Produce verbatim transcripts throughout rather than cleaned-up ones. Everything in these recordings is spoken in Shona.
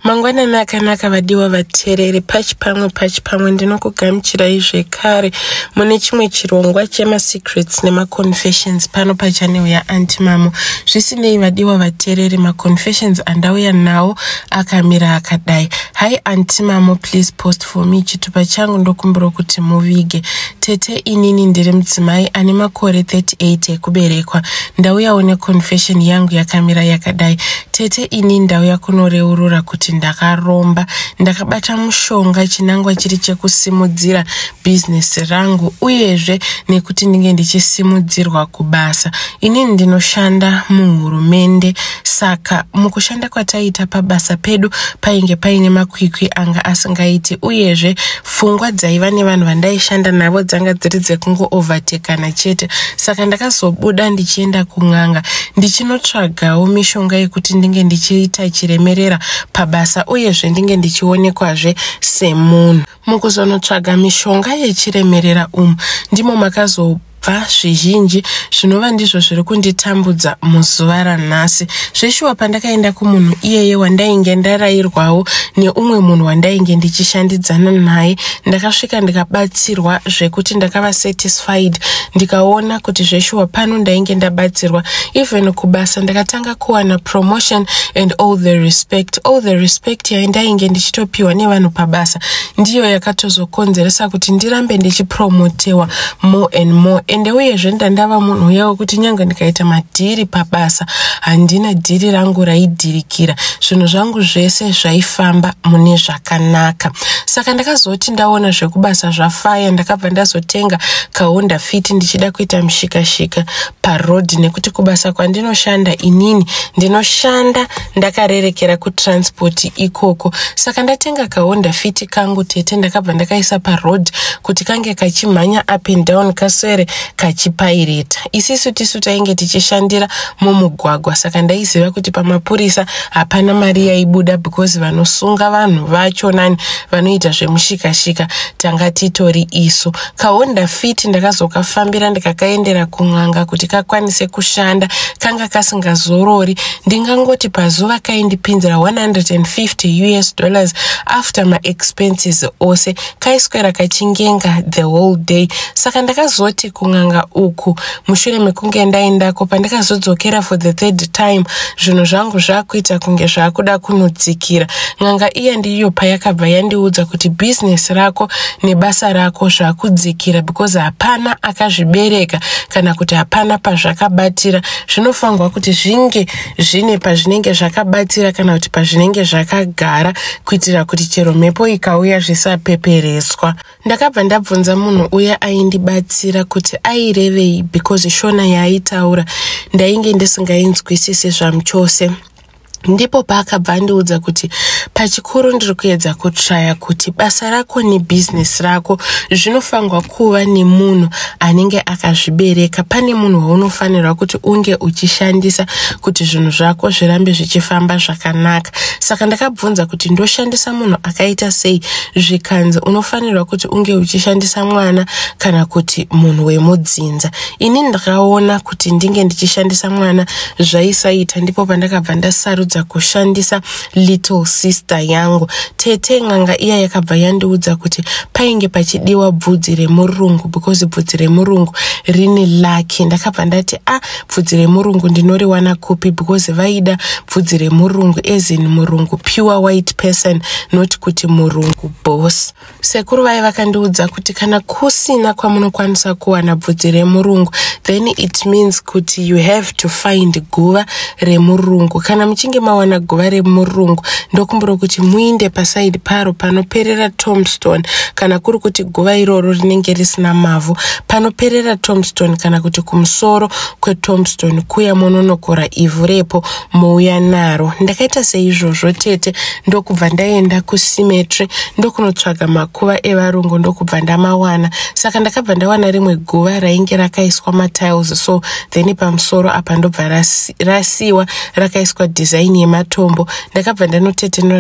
Mangwanani akanaka vadiwa vateereri, pachipamwe pachipamwe ndinokugamuchirai zvekare mune chimwe chirongwa chemasecrets nemaconfessions pano pachanel yaAunty Mamo. Zvisinei vadiwa vateereri, maconfessions andauya nawo akamira akadai. Hi Aunty Mamo, please post for me. Chitupa changu ndokumbira kuti muvige. Tete inini ndiri mudzimai ane makore thirty-eight ekuberekwa. Ndauyawo neconfession yangu yakamira yakadai. Tete inini ndauya kunoreurura kuti ndakaromba, ndakabata mushonga chinangwa chiri chekusimudzira business rangu uyezve nekuti ndinge ndichisimudzirwa kubasa. Inini ndinoshanda muhurumende, saka mukushanda kwataita pabasa pedu painge paine makwikwi anga asingaiti, uyezve pfungwa dzaiva nevanhu vandaishanda navo dzanga dziri dzekungo overtakana chete. Saka ndakazobuda ndichienda kun'anga ndichinotsvagawo mishonga yekuti ndinge ndichiita chiremerera pabasa uyezve ndinge ndichionekwazve semunhu. Mukuzonotsvaga mishonga yechiremerera umu ndimo makazo bva zvizhinji zvinova ndizvo zviri kunditambudza muzuva ranhasi. Zveshuwa pandakaenda kumunhu iyeye wandainge ndarayirwawo neumwe munhu wandainge ndichishandidzana naye, ndakasvika ndikabatsirwa zvekuti ndakava satisfied, ndikaona kuti zveshuwa pano ndainge ndabatsirwa. Even kubasa ndakatanga kuwana promotion and all the respect. All the respect yaindainge ndichitopiwa nevanhu pabasa ndiyo yakatozokonzeresa kuti ndirambe ndichipromotewa more and more. Ende uyezve ndandava munhu yawo kuti nyanga ndikaita madhiri pabasa handina dhiri rangu raidhirikira, zvinhu zvangu zvese zvaifamba mune zvakanaka. Saka ndakazoti ndaona zvekubasa zvafaya, ndakabva ndazotenga kaHonda Fit ndichida kuita mishikashika paroad, nekuti kubasa kwandinoshanda inini ndinoshanda ndakarerekera kutransport ikoko. Saka ndatenga kaHonda Fit kangu tete, ndakabva ndakaisa paroad kuti kange kachimhanya up and down kaswere kachipaireta. Isisu tisu tainge tichishandira mumugwagwa, saka ndaiziva kuti pamapurisa hapana mari yaibuda because vanosunga vanhu vacho nani vanoita zvemushikashika tanga titori isu. kaHonda Fit ndakazokafambira ndikakaendera kun'anga kuti kakwanise kushanda, kanga kasingazorori. Ndingangoti pazuva kaindipinzira one hundred fifty US dollars after my expenses ose, kaiswera kachingenga the whole day. Saka ndakazoti kun'anga uku mushure mekunge ndaendako, pandakazodzokera for the third time zvinhu zvangu zvakuita kunge zvakuda kunodzikira. N'anga iya ndiyo payakabva yandiudza kuti business rako nebasa rako zvakudzikira because hapana akazvibereka kana kuti hapana pazvakabatira. Zvinofangwa kuti zvinge zvine pazvinenge zvakabatira kana kuti pazvinenge zvakagara kuitira kuti chero mhepo ikauya zvisapepereswa. Ndakabva ndabvunza munhu uya aindibatsira kuti airevei because shona yaaitaura ndainge ndisingainzwisisi zvamuchose. Ndipo paakabva andiudza kuti pachikuru ndiri kuedza kutraya kuti basa rako nebusiness rako zvinofangwa kuva nemunhu anenge akazvibereka. Pane munhu waunofanirwa kuti unge uchishandisa kuti zvinhu zvako zvirambe zvichifamba zvakanaka. Saka ndakabvunza kuti ndoshandisa munhu akaita sei, zvikanzi unofanirwa kuti unge uchishandisa mwana kana kuti munhu wemudzinza. Ini ndakaona kuti ndinge ndichishandisa mwana zvaisaita, ndipo pandakabva ndasarudza kushandisa little sister yangu. Tete n'anga iya yakabva yandiudza kuti painge pachidiwa bvudzi remurungu because bvudzi remurungu rine lucky. Ndakabva ndati ah, bvudzi remurungu ndinoriwana kupi because vaida bvudzi remurungu as in murungu pure white person, not kuti murungu boss. Sekuru vai vakandiudza kuti kana kusina kwamunokwanisa kuwana bvudzi remurungu then it means kuti you have to find guva remurungu. Kana muchinge mawana guva remurungu ndokumbira kuti muinde pasaidi paro panoperera tombstone, kana kuri kuti guva iroro rinenge risina mavhu panoperera tombstone, kana kuti kumusoro kwetombstone kuya mononokora ivhu repo mouya naro. Ndakaita seizvozvo tete, ndokubva ndaenda kucemetery ndokunotsvaga makuva evarungu ndokubva ndamawana. Saka ndakabva ndawana rimwe guva rainge rakaiswa matiles, so then pamusoro apa ndobva rasi, rasiwa rakaiswa design yematombo. Ndakabva ndanotetenura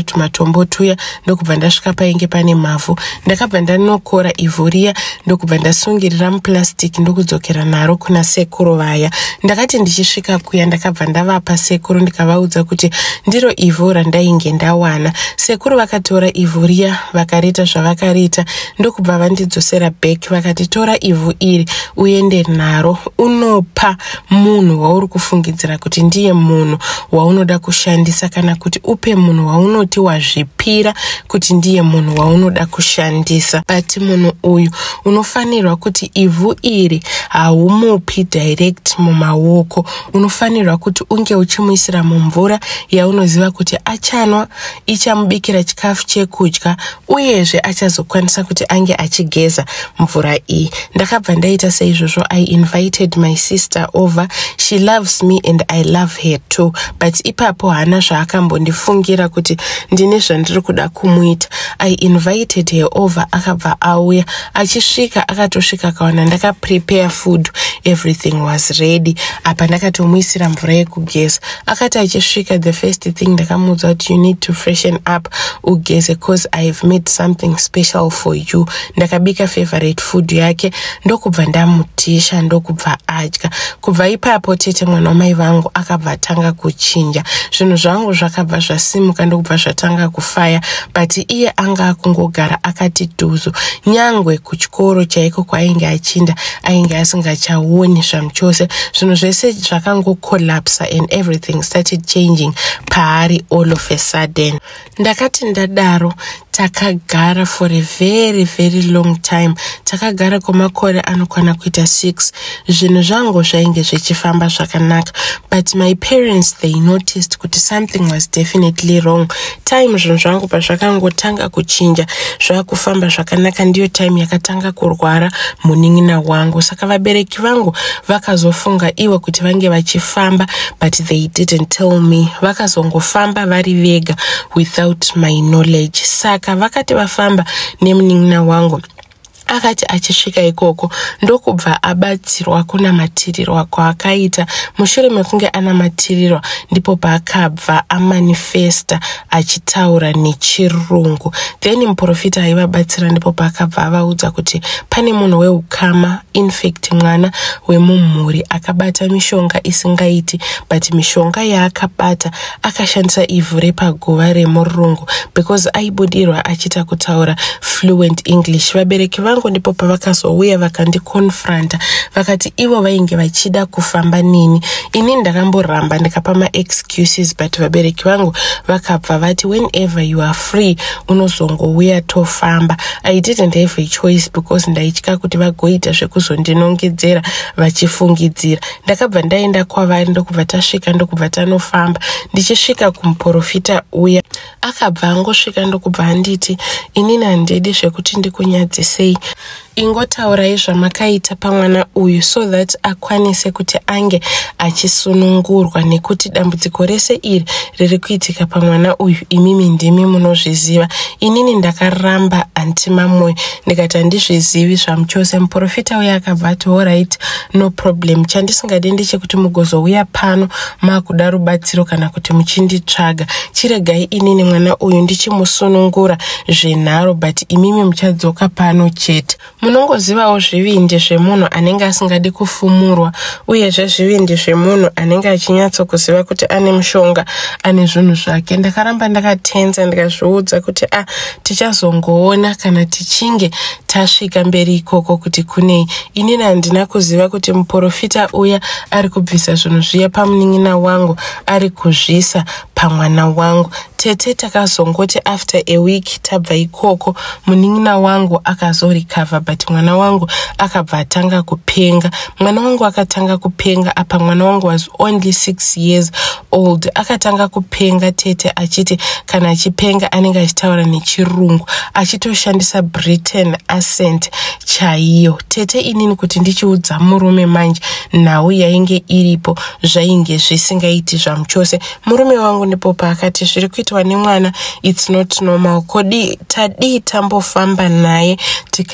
ndatora tumatombo tuya ndokubva ndasvika painge pane mavhu. Ndakabva ndanokora ivhu riya ndokubva ndasungirira muplastic ndokudzokera naro kuna sekuru vaya. Ndakati ndichisvika kuya ndakabva ndavapa sekuru ndikavaudza kuti ndiro ivhu randainge ndawana. Sekuru vakatora ivhu riya vakarita zvavakaita ndokubva vandidzosera back vakati tora ivhu iri uende naro unopa munhu wauri kufungidzira kuti ndiye munhu waunoda kushandisa kana kuti upe munhu waunoti wazvipira kuti ndiye munhu waunoda kushandisa. But munhu uyu unofanirwa kuti ivhu iri haumupi direct mumaoko, unofanirwa kuti unge uchimuisira mumvura yaunoziva kuti achanwa ichamubikira chikafu chekudya uyezve achazokwanisa kuti ange achigeza mvura iyi. Ndakabva ndaita saizvozvo. I invited my sister over. She loves me and I love her too. But ipapo hana zvaakambondifungira kuti ndine zvandiri kuda kumuita. I invited her over. Akabva auya. Achisvika akatosvika akawana ndaka prepare food. Everything was ready. Apa ndakatomuisira mvura yekugeza. Akati achisvika the first thing ndakamuudza kuti you need to freshen up ugeze cause I've made something special for you. Ndakabika favorite food yake ndokubva ndamutisha ndokubva adya. Kubva ipapo tete mwana wamai vangu akabva tanga kuchinja. Zvinhu zvangu zvakabva zvasimuka ndokubva zvatanga kufaya. But iye anga akungogara akati dhuzu. Nyangwe kuchikoro chaiko kwainge achinda ainge asingachaoni zvamuchose. Zvinhu zvese zvakango collapse and everything started changing paari all of a sudden. Ndakati ndadaro takagara for a very very long time. Takagara kwamakore anokwana kuita six. Zvinhu zvangu zvainge zvichifamba zvakanaka. But my parents they noticed kuti something was definitely wrong. Time zvinhu zvangu pazvakangotanga kuchinja zvakufamba zvakanaka ndiyo time yakatanga kurwara munin'ina wangu. Saka vabereki vangu vakazofunga iwe kuti vange vachifamba but they didn't tell me. Vakazongofamba vari vega without my knowledge. Saka vakati vafamba nemunin'ina wangu akati achisvika ikoko ndokubva abatsirwa kunamatirirwa kwaakaita. Mushure mekunge anamatirirwa ndipo paakabva amanifesta achitaura nechirungu. Then muprofita aivabatsira ndipo paakabva avaudza kuti pane munhu weukama infect mwana wemumhuri akabata mishonga isingaiti but mishonga yaakabata akashandisa ivhu repaguva remurungu because aibudirwa achita kutaura fluent English. Vabereki vangu ndipo pavakazouya vakandikonfronta vakati ivo vainge vachida kufamba nini. Ini ndakamboramba ndikapa ma excuses but vabereki vangu vakabva vati whenever you are free unozongouya tofamba. I didn't have a choice because ndaitya kuti vagoita zvekuzondinongedzera vachifungidzira. Ndakabva ndaenda kwavari ndokubva tasvika ndokubva tanofamba. Ndichisvika kumuprofita uya akabva angosvika ndokubva anditi inini handidi zvekuti ndikunyadzisei, ingotaurai zvamakaita pamwana uyu so that akwanise kuti ange achisunungurwa nekuti dambudziko rese iri riri kuitika pamwana uyu imimi ndimi munozviziva. Inini ndakaramba antimamoyo ndikati handizvizivi zvamuchose. Muprofita uya akabva ati alright no problem, chandisingade ndechekuti mugozouya pano makuda rubatsiro kana kuti muchinditsvaga. Chiregai inini mwana uyu ndichimusunungura zvenharo but imimi muchadzoka pano chete. Munongozivawo zvivindi zvemunhu anenge asingadi kufumurwa uyezve zvivindi zvemunhu anenge achinyatsokuziva kuti ane mushonga ane zvinhu zvake. Ndakaramba ndakatenza ndikazviudza kuti ah tichazongoona kana tichinge tasvika mberi ikoko kuti kunei. Inini handina kuziva kuti muprofita uya ari kubvisa zvinhu zviya pamunin'ina wangu ari kuzvisa pamwana wangu. Tete takazongoti after a week tabva ikoko munin'ina wangu akazorikavha but mwana wangu akabva atanga kupenga. Mwana wangu akatanga kupenga apa mwana wangu was only six years old. Akatanga kupenga tete achiti kana achipenga anenge achitaura nechirungu achitoshandisa Britain accent chaiyo. Tete inini kuti ndichiudza murume manje nhau yainge iripo zvainge zvisingaiti zvamuchose. Murume wangu ndipo paakati zviri kuitwa nemwana it's not normal, kodi tadii tambofamba naye tikaenda naye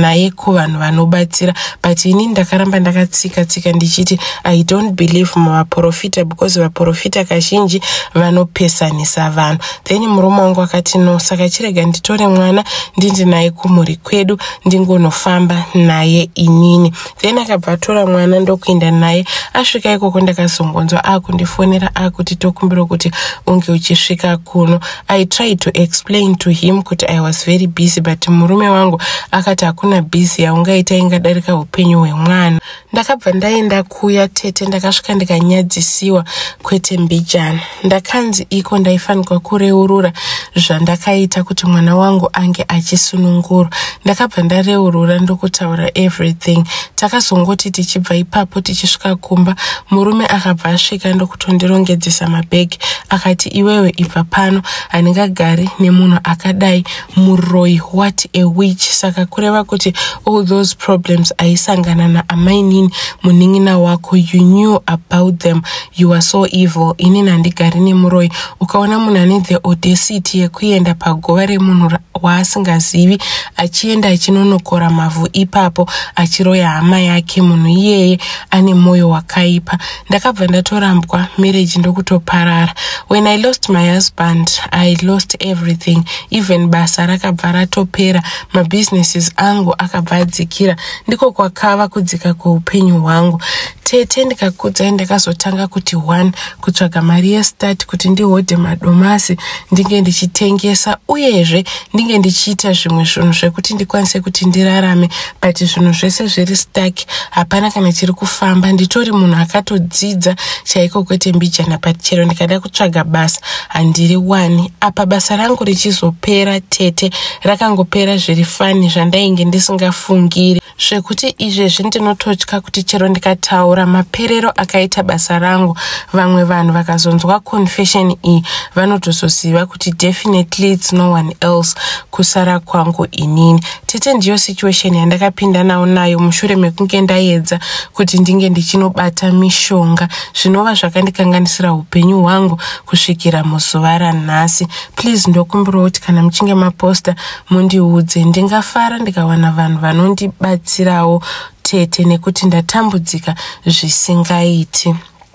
naye kuvanhu vanobatsira, but ini ndakaramba ndakatsika tsika ndichiti I don't believe muvaprofita because vaprofita kazhinji vanopesanisa vanhu. Then murume wangu akati no, saka chirega nditore mwana ndindi naye kumhuri kwedu ndingonofamba naye inini. Then akabva atora mwana ndokuenda naye. Asvika ikoko ndakazongonzwa akundifonera akuti tokumbira kuti unge uchisvika kuno. I tried to explain to him kuti I was very busy, but murume wangu akati hakuna busy yaungaita ingadarika upenyu hwemwana. Ndakabva ndaenda kuya tete ndakasvika ndikanyadzisiwa kwete mbijana. Ndakanzi iko ndaifanirwa kureurura zvandakaita kuti mwana wangu ange achisunungurwa. Ndakabva ndareurura ndokutaura everything. Takazongoti tichibva ipapo tichisvika kumba, murume akabva asvika ndokutondirongedzesa mabhegi. Akati iwewe ibva pano, handingagari nemunhu akadai muroyi, what a witch. Saka kureva kuti all those problems aisangana naamai nini munin'ina wako, you knew about them, you were so evil. Inini handigari nemuroyi. Ukaona munhu ane the audacity yekuenda pagova remunhu waasingazivi achienda achinonokora mavhu ipapo achiroya hama yake, munhu iyeye ane mwoyo wakaipa. Ndakabva ndatorambwa, marriage ndokutoparara. When I lost my husband, I lost everything. Even basa rakabva ratopera, mabusinesses angu akabva adzikira. Ndiko kwakava kudzika kweupenyu hwangu. Tete ndikakudza ndakazotanga kuti one, kutsvaga mari yestart kuti ndihodhe madomasi ndinge ndichitengesa, uyezve ndinge ndichiita zvimwe zvinhu zvekuti ndikwanise kuti ndirarame, but zvinhu zvese zviri stuck, hapana kana chiri kufamba. Nditori munhu akatodzidza chaiko kwete mbijana, but chero ndikada kutsvaga basa handiri wani. Apa basa rangu richizopera tete rakangopera zviri fani zvandainge ndisingafungiri, zvekuti izvezvi ndinototya kuti chero ndikataura maperero akaita basa rangu, vamwe vanhu vakazonzwa confession iyi vanotozoziva kuti definitely it's no one else kusara kwangu inini. Tete ndiyo situation yandakapinda nayo nayo mushure mekunge ndaedza kuti ndinge ndichinobata mishonga, zvinova zvakandikanganisira upenyu hwangu kusvikira muzuva ranhasi. Please ndokumbira kuti kana muchinge maposta mundiudze, ndingafara ndikawana vanhu vanondibatsirawo tete, nekuti ndatambudzika zvisingaiti.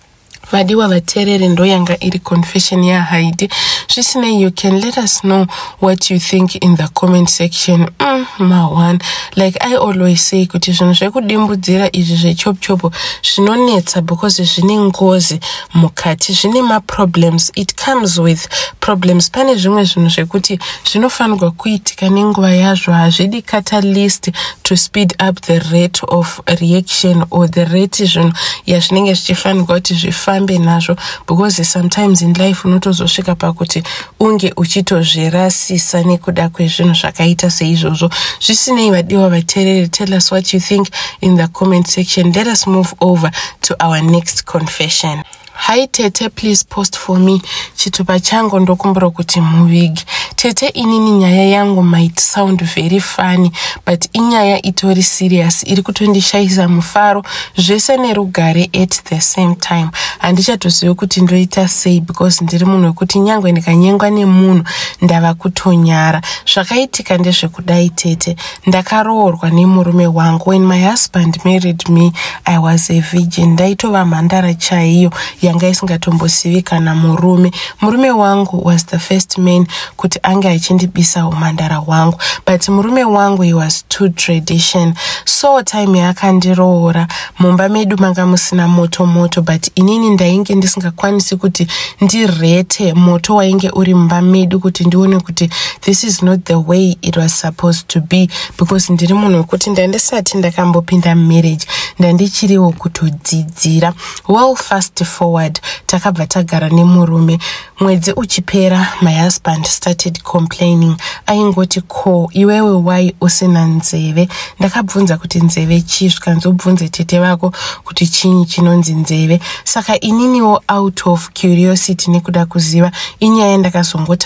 Vadiwa vaterere ndo yanga iri confession ya Heidi. Zvisinei, you can let us know what you think in the comment section. Mm, ma one. Like I always say, kuti zvinhu zvekudimbudzira izvi zvechopchopo zvinonetsa because zvine ngozi mukati, zvine ma problems. It comes with problems. Pane zvimwe zvinhu zvekuti zvinofanirwa kuitika nenguva yazvo, hazvidi catalyst to speed up the rate of reaction or the rate zvinhu yazvinenge zvichifanirwa kuti zvifambe nazvo, because sometimes in life unotozosvika pakuti unge uchitozvirasisa nekuda kwezvinhu zvakaita seizvozvo. Zvisinei vadiwa vaterere, tell us what you think in the comment section. Let us move over to our next confession. Hi Tete, please post for me. Chitupa changu ndokumbura kuti muvigi. Tete, inini nyaya yangu might sound very funny, but inyaya itori serious. Iri kutondishaisa mufaro, zvese nerugare at the same time. Handichatosiwe kuti ndoita sei, because ndiri munhu wekuti nyangwe ndikanyengwa nemunhu ndava kutonyara. Zvakaitika ndezvekudai Tete. Ndakaroorwa nemurume wangu. When my husband married me, I was a virgin. Ndaitova mhandara chaiyo yanga isingatombosivi kana murume. Murume wangu was the first man kuti anga achindibisa umhandara wangu, but murume wangu he was too tradition. So time yakandiroora, mumba medu manga musina moto moto, but inini ndainge ndisingakwanisi kuti ndirete moto wainge uri mumba medu kuti ndione kuti this is not the way it was supposed to be, because ndiri munhu wekuti ndandisati ndakambopinda marriage, ndandichiriwo kutodzidzira. Well, fast forward, takabva tagara nemurume. Mwedzi uchipera, my husband started complaining. Aingoti ko, iwewe why usina nzeve? Ndakabvunza kuti nzeve chii, zvikanzobvunze tete vako kuti chinyi chinonzi nzeve. Saka ininiwo out of curiosity nekuda kuziva, inyaya ndakazongotaura pana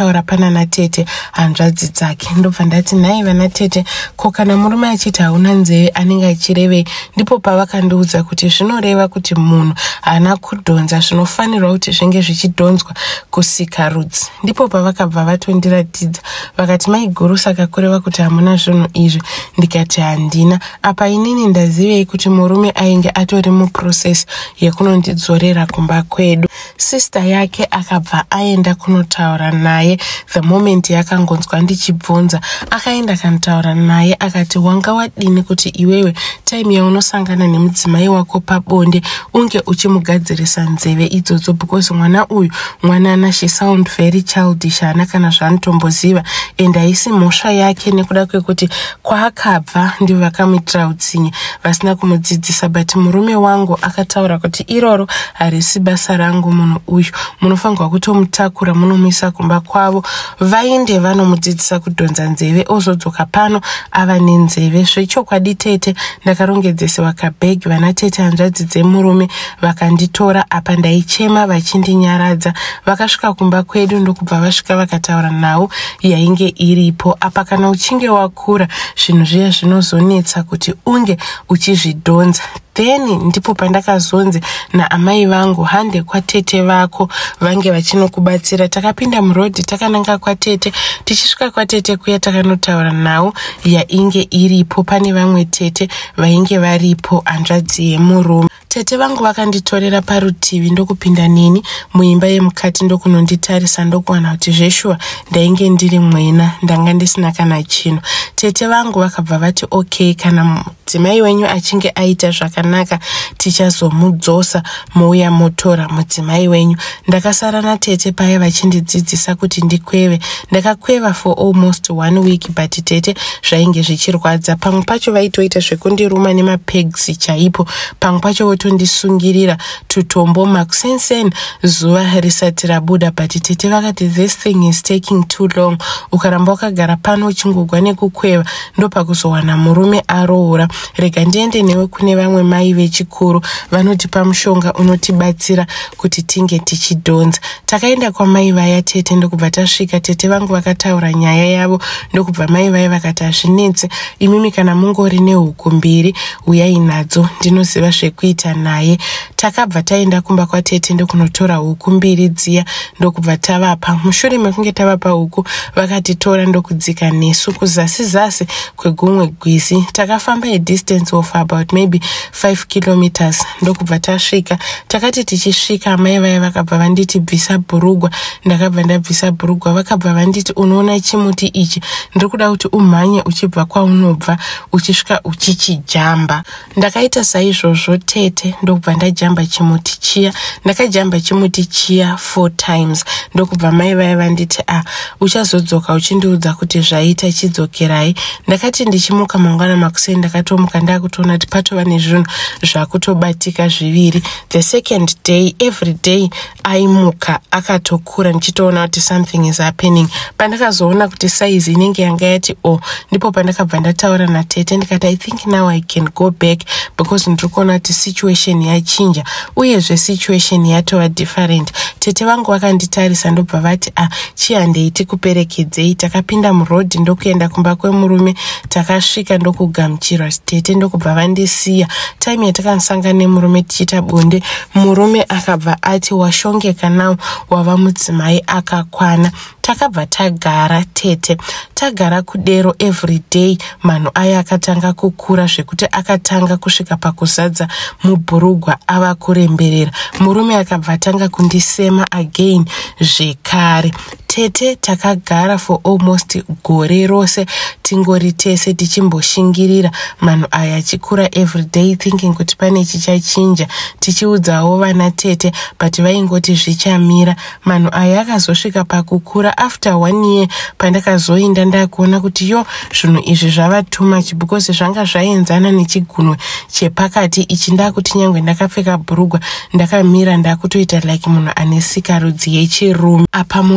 ndakataurana naTete hanzvadzi dzake. Ndobva ndati nhai vana Tete, ko kana murume achiti hauna nzeve anenge achirevei? Ndipo pavakandiudza kuti zvinoreva kuti munhu haana kudhonza zvinofanirwa kuti zvinge zvichidhonzwa kusika rudzi. Ndipo pavakabva vatondiratidza vakati maiguru saka kureva kuti hamuna zvinhu izvi. Ndikati handina. Apa inini ndazivei kuti murume ainge atori muprocess yekunondidzorera kumba kwedu. Sister yake akabva aenda kunotaura naye the moment yakangonzwa ndichibvunza. Akaenda kantaura naye akati wanga wadini kuti iwewe time yaunosangana nemudzimai wako pabonde unge uchimugadzirisa nzeve idzodzo, because mwana uyu mwanana she sound very childish, haana kana zvaanotomboziva and haisi mhosva yake nekuda kwekuti kwaakabva ndivo vakamuitira utsinye vasina kumudzidzisa. But murume wangu akataura kuti iroro harisi basa rangu, munhu uyu munofanirwa kutomutakura munomuisa kumba kwavo vainde vanomudzidzisa kudhonza nzeve ozodzoka pano ava nenzeve. Zvechokwadi Tete ndakarongedzesewa kabhegi. Vana Tete hanzvadzi dzemurume vakanditora apa ndaichema vachindinyaradza. Vakasvika kumba kwedu ndokubva vasvika vakataura nawo yainge iripo. Apa kana uchinge wakura zvinhu zviya zvinozonetsa kuti unge uchizvidhonza. Then ndipo pandakazonzi naamai vangu hande kwaTete vako vange vachinokubatsira. Takapinda murodhi takananga kwaTete. Tichisvika kwaTete kuya takanotaura nawo yainge iripo. Pane vamwe Tete vainge varipo hanzvadzi yemurume. Tete vangu vakanditorera parutivi ndokupinda neni muimba yemukati ndokunonditarisa ndokuwana kuti zveshua ndainge ndiri mwena, ndanga ndisina kana chinhu. Tete vangu vakabva vati okay, kana mudzimai wenyu achinge aita zvakanaka tichazomudzosa mouya motora mudzimai wenyu. Ndakasara naTete paya vachindidzidzisa kuti ndikweve. Ndakakweva for almost one week but Tete zvainge zvichirwadza. Pamwe pacho vaitoita zvekundiruma nemapegs chaipo, pamwe pacho votondisungirira tutombo makusenseni zuva risati rabuda. But Tete vakati this thing is taking too long, ukaramba wakagara pano uchingogwa nekukweva ndopakuzowana murume aroora. Rega ndiende newe kune vamwe mai vechikuru vanotipa mushonga unotibatsira kuti tinge tichidhonza. Takaenda kwa mai vaya Tete ndokubva tasvika. Tete vangu vakataura nyaya yavo ndokubva mai vaya vakati hazvinetsi, imimi kana mungori nehuku mbiri uyai nadzo ndinoziva zvekuita naye. Takabva taenda kumba kwaTete ndokunotora huku mbiri dziya ndokubva tavapa. Mushure mekunge tavapa huku vakatitora ndokudzika nesu kuzasi zasi kwegumwe gwizi. Takafamba a distance of about maybe five kilometers ndokubva tasvika. Takati tichisvika amai vaya vakabva vanditi bvisa bhurugwa. Ndakabva ndabvisa bhurugwa. Vakabva vanditi unoona chimuti ichi, ndiri kuda kuti umhanye uchibva kwaunobva uchisvika uchichijamba. Ndakaita saizvozvo Tete ndokubva ndajamba chimuti chiya. Ndakajamba chimuti chiya four times ndokubva mai vaya vanditi ah uchazodzoka uchindiudza kuti zvaita chidzokerai. Ndakati ndichimuka mangwana makuseni ndakatomuka ndakutoona kuti patova nezvinhu zvakutobatika zviviri. The second day every day aimuka akatokura ndichitoona kuti something is happening. Pandakazoona kuti size inenge yanga yati oh, ndipo pandakabva ndataura naTete ndikati I think now I can go back because ndiri kuona kuti situation yachinja uyezve situation yatova different. Tete vangu vakanditarisa ndobva vati ah chihandei tikuperekedzei. Takapinda murodhi ndokuenda kumba kwemurume. Takasvika ndokugamuchirwa Tete ndokubva vandisiya. Time yatakanosangana nemurume tichiita bonde, murume akabva ati washongeka nawo wava mudzimai akakwana. Takabva tagara Tete, tagara kudero every day. Manhu aya akatanga kukura zvekuti akatanga kusvika pakuzadza mubhurugwa ava kuremberera. Murume akabva tanga kundisema again zvekare. Tete takagara for almost gore rose tingori tese tichimboshingirira manhu aya achikura everyday thinking kuti pane chichachinja. Tichiudzawo vana Tete but vaingoti zvichamira. Manhu aya akazosvika pakukura after one year pandakazoinda ndakuona kuti yo zvinhu izvi zvava too much because zvanga zvaenzana nechigunwe chepakati ichi. Ndakuti nyangwe ndakapfeka bhurugwa ndakamira ndakutoita like munhu ane sikarudzi yechirume. Apa murume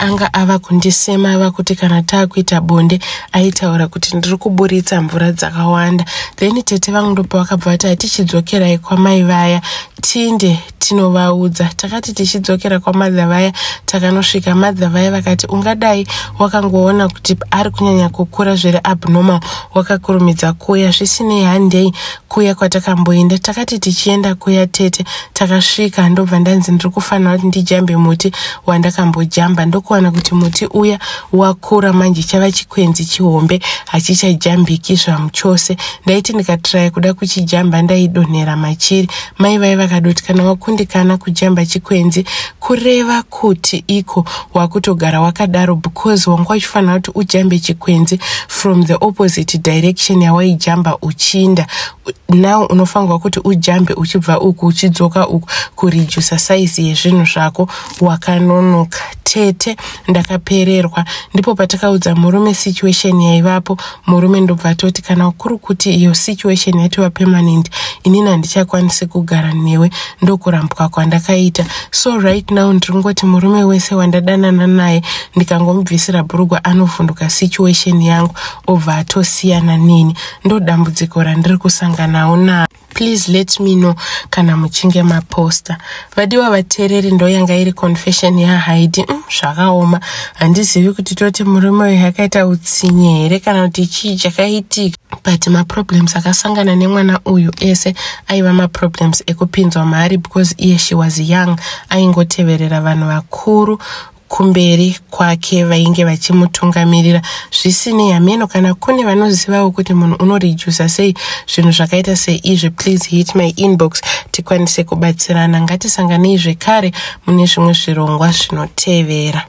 anga ava kundisema ava kuti kana taakuita bonde aitaura kuti ndiri kuburitsa mvura dzakawanda. Then tete vangu ndo pavakabva vati hatichidzokerai kwamai vaya tinde tinovaudza. Takati tichidzokera kwamadza vaya takanosvika madza vaya vakati ungadai wakangoona kuti ari kunyanya kukura zviri abnormal wakakurumidza kuya. Zvisinei handei kuya kwatakamboenda. Takati tichienda kuya tete takasvika ndobva ndanzi ndiri kufanira kuti ndijambe muti wandakambojamba. Ndokuwana kuti muti uya wakura manje chava chikwenzi chihombe hachichajambiki zvamu chose. Ndaiti ndikatiraya kuda kuchijamba ndaidonhera machiri. Mai vai vakadoti kana wakundikana kujamba chikwenzi kureva kuti iko wakutogara wakadaro because wanga uchifanira kuti ujambe chikwenzi from the opposite direction yawaijamba uchinda. Now unofanirwa kuti ujambe uchibva uku uchidzoka uku kurijusa size yezvinhu zvako wakanonoka. Tete ndakapererwa. Ndipo patakaudza murume situation yaivapo. Murume ndobva toti kana kuri kuti iyo situation yatova permanent inini handichakwanisi kugara newe ndokurambwa kwandakaita. So right now ndiringoti murume wese wandadanana naye ndikangomubvisira bhurugwa anovhunduka situation yangu obva atosiyana nini. Ndo dambudziko randiri kusanganawo naro. Please let me know kana muchinge maposta. Vadiwa vateereri ndo yanga iri confession ya Heidi. Mm, zvakaoma. Handizivi kuti toti murume uyu akaita utsinye here kana kuti chii chakaitika. But ma problems akasangana nemwana uyu ese aiva ma problems ekupinzwa mari because iye she was young. Aingoteverera vanhu vakuru kumberi kwake vainge vachimutungamirira. Zvisinei hameno kana kune vanozivawo kuti munhu unorijusa sei zvinhu zvakaita seizvi, please hit my inbox tikwanise kubatsirana. Ngatisanganei zvekare mune zvimwe zvirongwa zvinotevera.